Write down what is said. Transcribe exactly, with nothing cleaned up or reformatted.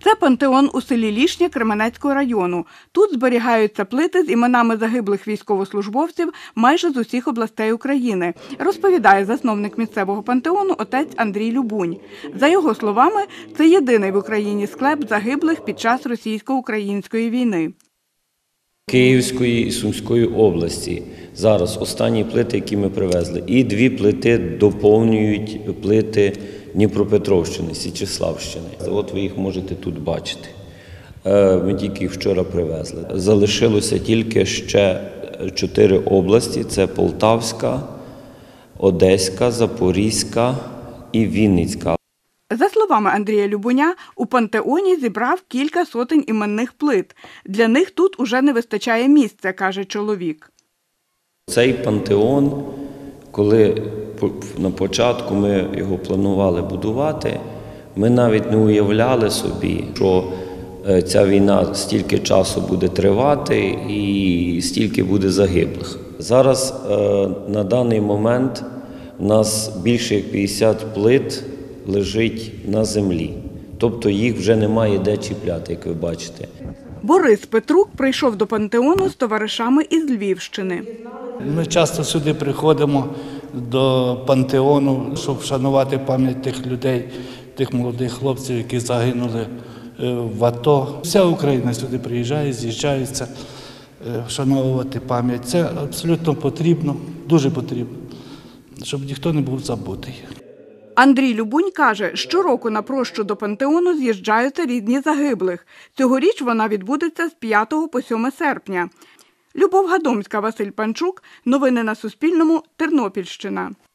Це пантеон у селі Лішня Кременецького району. Тут зберігаються плити з іменами загиблих військовослужбовців майже з усіх областей України, розповідає засновник місцевого пантеону отець Андрій Любунь. За його словами, це єдиний в Україні склеп загиблих під час російсько-української війни. Київської і Сумської області зараз останні плити, які ми привезли, і дві плити доповнюють плити Дніпропетровщини, Січеславщини. От ви їх можете тут бачити. Ми тільки їх вчора привезли. Залишилося тільки ще чотири області – це Полтавська, Одеська, Запорізька і Вінницька. За словами Андрія Любуня, у пантеоні зібрав кілька сотень іменних плит. Для них тут уже не вистачає місця, каже чоловік. Цей пантеон, коли на початку ми його планували будувати, ми навіть не уявляли собі, що ця війна стільки часу буде тривати і стільки буде загиблих. Зараз на даний момент у нас більше як п'ятдесят плит лежить на землі. Тобто їх вже немає де чіпляти, як ви бачите. Борис Петрук прийшов до пантеону з товаришами із Львівщини. Ми часто сюди приходимо до пантеону, щоб вшанувати пам'ять тих людей, тих молодих хлопців, які загинули в АТО. Вся Україна сюди приїжджає, з'їжджається вшановувати пам'ять. Це абсолютно потрібно, дуже потрібно, щоб ніхто не був забутий. Андрій Любунь каже, щороку на прощу до пантеону з'їжджаються рідні загиблих. Цьогоріч вона відбудеться з п'ятого по сьоме серпня. Любов Гадомська, Василь Панчук. Новини на Суспільному. Тернопільщина.